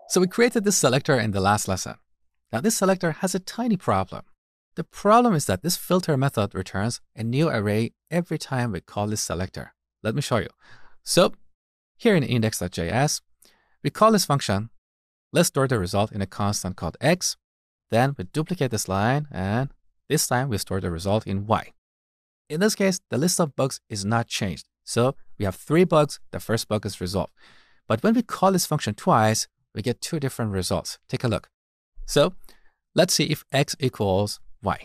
So we created this selector in the last lesson. Now this selector has a tiny problem. The problem is that this filter method returns a new array every time we call this selector. Let me show you. So here in index.js, we call this function. Let's store the result in a constant called x. Then we duplicate this line, and this time we store the result in y. In this case, the list of bugs is not changed. So we have 3 bugs. The first bug is resolved. But when we call this function twice, we get 2 different results. Take a look. So let's see if x equals y.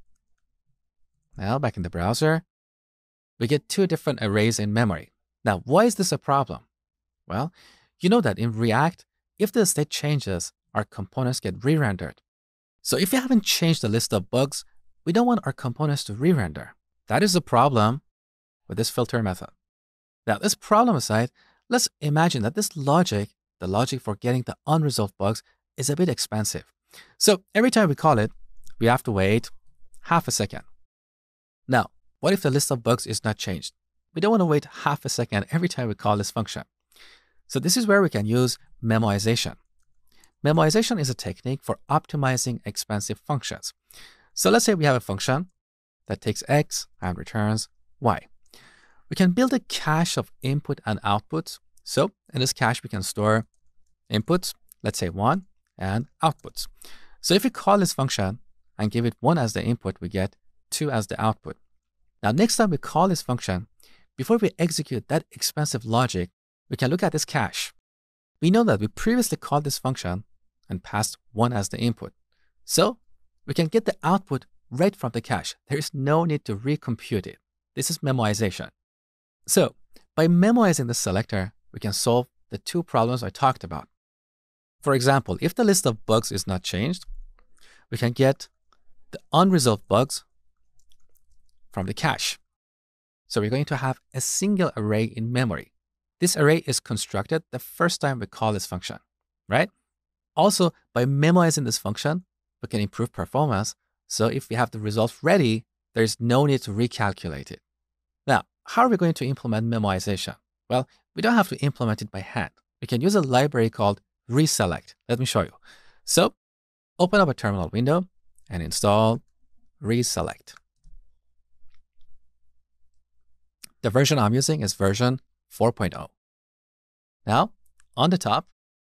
Now back in the browser, we get 2 different arrays in memory. Now, why is this a problem? Well, you know that in React, if the state changes, our components get re-rendered. So if we haven't changed the list of bugs, we don't want our components to re-render. That is the problem with this filter method. Now, this problem aside, let's imagine that this logic, the logic for getting the unresolved bugs, is a bit expensive. So every time we call it, we have to wait half a second. Now, what if the list of bugs is not changed? We don't want to wait half a second every time we call this function. So this is where we can use memoization. Memoization is a technique for optimizing expensive functions. So let's say we have a function that takes x and returns y. We can build a cache of input and outputs. So in this cache, we can store inputs, let's say 1, and outputs. So if we call this function and give it 1 as the input, we get 2 as the output. Now, next time we call this function, before we execute that expensive logic, we can look at this cache. We know that we previously called this function and passed 1 as the input. So we can get the output right from the cache. There is no need to recompute it. This is memoization. So by memoizing the selector, we can solve the 2 problems I talked about. For example, if the list of bugs is not changed, we can get the unresolved bugs from the cache. So we're going to have a single array in memory. This array is constructed the first time we call this function, right? Also, by memoizing this function, we can improve performance. So if we have the result ready, there's no need to recalculate it. Now, how are we going to implement memoization? Well, we don't have to implement it by hand. We can use a library called Reselect. Let me show you. So open up a terminal window and install Reselect. The version I'm using is version 4.0. Now, on the top,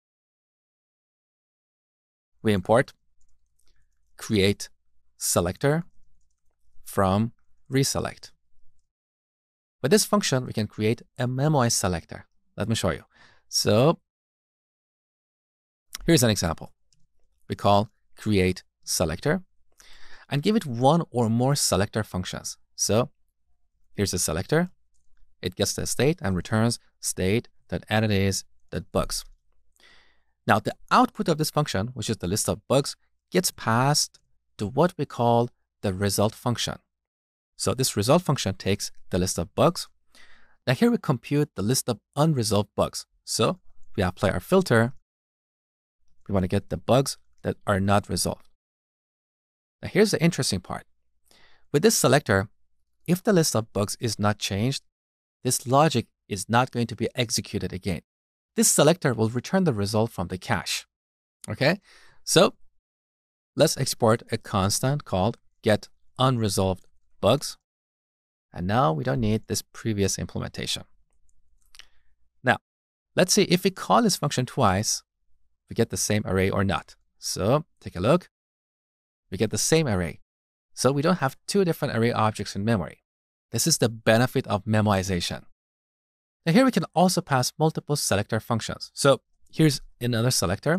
we import create selector from Reselect. With this function, we can create a memoize selector. Let me show you. So here's an example. We call create selector and give it 1 or more selector functions. So here's a selector. It gets the state and returns state.entities.bugs. Now the output of this function, which is the list of bugs, gets passed to what we call the result function. So this result function takes the list of bugs. Now here we compute the list of unresolved bugs. So we apply our filter. We want to get the bugs that are not resolved. Now here's the interesting part. With this selector, if the list of bugs is not changed, this logic is not going to be executed again. This selector will return the result from the cache. Okay, so let's export a constant called getUnresolvedBugs. And now we don't need this previous implementation. Now, let's see if we call this function twice, we get the same array or not. So take a look. We get the same array. So we don't have 2 different array objects in memory. This is the benefit of memoization. Now here we can also pass multiple selector functions. So here's another selector,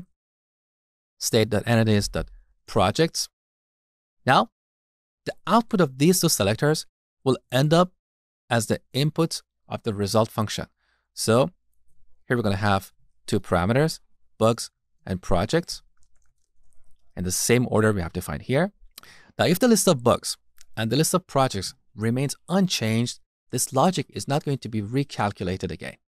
state.entities.projects. Now, the output of these 2 selectors will end up as the input of the result function. So here we're going to have 2 parameters, bugs and projects, in the same order we have defined here. Now, if the list of bugs and the list of projects remains unchanged, this logic is not going to be recalculated again.